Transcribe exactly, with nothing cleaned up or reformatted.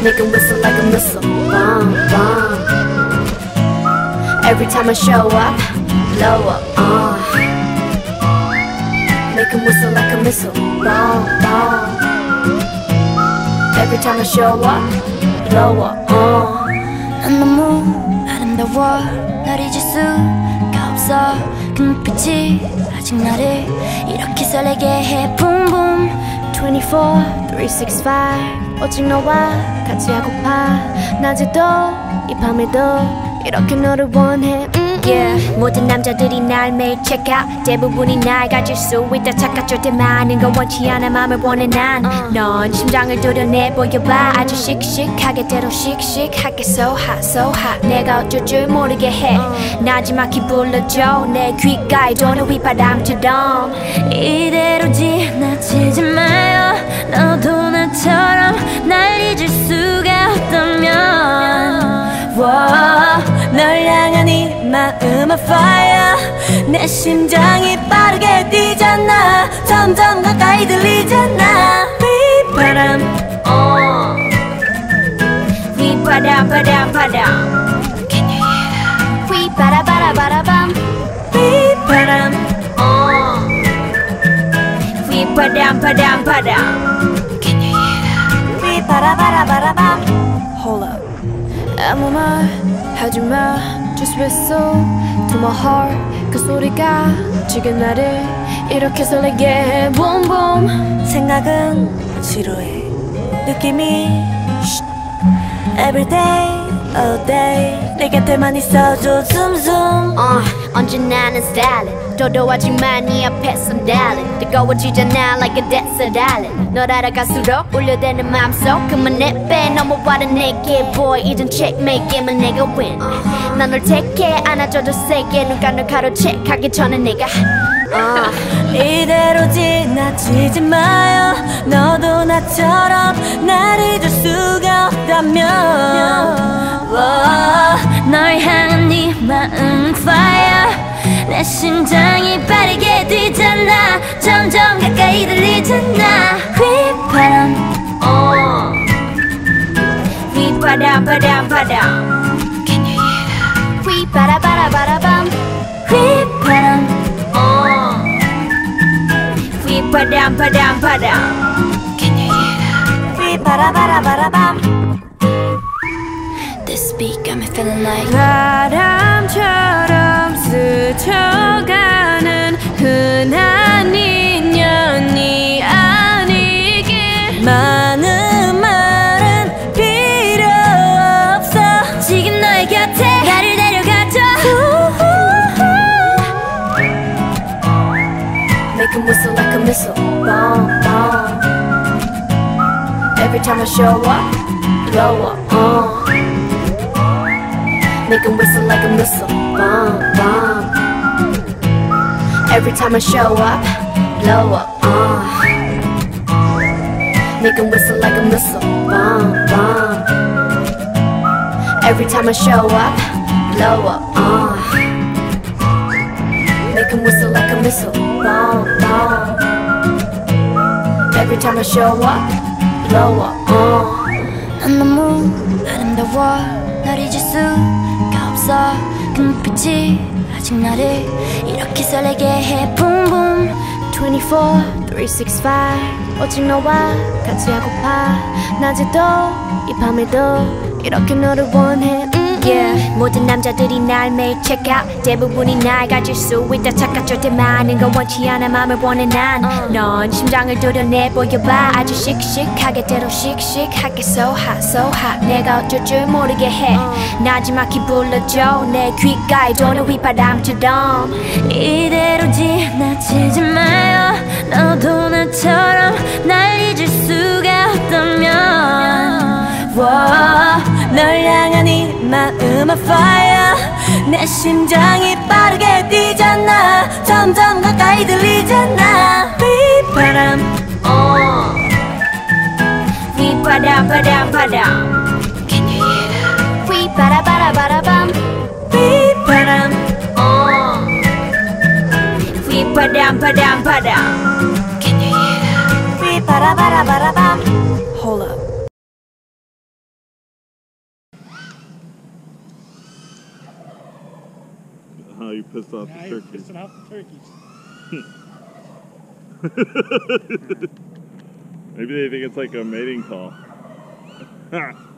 Make 'em whistle like a missile. Bomb, bomb. Every time I show up, blow up. Uh. Make 'em whistle like a missile. Bomb, bomb. Every time I show up, blow up. Uh. 난 너무 아름다워 널 잊을 수가 없어 그 눈빛이 아직 나를 이렇게 설레게 해 Boom boom twenty-four, three sixty-five 오직 너와 같이 하고파 낮에도 이 밤에도 이렇게 너를 원해 음. Yeah. 모든 남자들이 날 매일 check out 대부분이 날 가질 수 있다 착각할 때 많은 건 원치 않아 맘을 원해 난 넌 uh. 심장을 도려내 보여봐 아주 씩씩하게 때로 씩씩하게 So hot so hot 내가 어쩔 줄 모르게 해 uh. 나지막히 불러줘 내 귓가에 도는 휘바람처럼 이대로 지나치지 마요 너도 나처럼 날 잊을 수가 없다면 wow. 널 향한 이 마음은 fire 내 심장이 빠르게 뛰잖아 점점 가까이 들리잖아 휘바람 uh. 휘바람 바람 바람 Can you hear that? 휘바라바라바라밤 휘바람 uh. 휘바람 바람 바람 Can you hear that? 휘바라바라바라밤 Hold up 아무 말 하지마 Just whistle to my heart 그 소리가 지금 나를 이렇게 설레게 해 Boom boom 생각은 지루해 느낌이 Every day, all day 내 곁에만 있어줘 zoom zoom uh, 언제나 난 stylin' 도도하지만 네 앞에선 darling 뜨거워지잖아 like a desert island 널 알아갈수록 울려대는 맘속 그만해 빼 넘어와라 내게 boy 이젠 checkmate 게임은 내가 win 난 널 택해 안아줘도 세게 눈가 널 가로채 가기 전에 내가 uh. 이대로 지나치지 마요 너도 나처럼 날 잊을 수가 없다면 wow. 널 향한 네 마음은 fire 내 심장이 빠르게 뛰잖아 점점 가까이 들리잖아 휘바람 uh. 휘바람 바람 바람 Can you hear that? 휘바라바라바라밤 휘바람 uh. 휘바람 바람 바람 Can you hear that? 휘바라바라바라밤 This beat got me feeling like 바람처럼 스쳐가는 흔한 인연이 아니길 많은 말은 필요 없어 지금 너의 곁에 나를 데려가줘 Make 'em whistle like a missile Bomb, bomb Every time I show up Blow up, uh Make 'em whistle like a missile Bomb, bomb Every time I show up Blow up, uh Make 'em whistle like a missile Bomb, bomb Every time I show up Blow up, uh Make 'em whistle like a missile Bomb, bomb Every time I show up Blow up, uh 난 너무 아름다워 널 잊을 수가 없어 그 눈빛이 아직 나를 이렇게 설레게 해 Boom boom twenty-four, three sixty-five 오직 너와 같이 하고파 낮에도 이 밤에도 이렇게 너를 원해 음. Yeah. 모든 남자들이 날 매일 check out 대부분이 날 가질 수 있다 착각할 때 많은 건 원치 않아 맘을 원해 난 넌 uh. 심장을 도려내 보여봐 아주 씩씩하게 때로 씩씩하게 So hot so hot 내가 어쩔 줄 모르게 해 uh. 나지막히 불러줘 내 귓가에 도는 휘바람처럼 이대로 지나치지 마요 너도 나처럼 날 잊을 수가 없다면 wow. 널 향한 이 마음은 fire 내 심장이 빠르게 뛰잖아 점점 가까이 들리잖아 휘바람 uh. 휘바람 바람 바람 Can you hear that? 휘바라바라바라밤 휘바람 uh. 휘바람 바람 바람 Can you hear that? 휘바라바라바라밤 Hold up Oh, you pissed off Now the you're turkeys. pissing off the turkeys. Maybe they think it's like a mating call.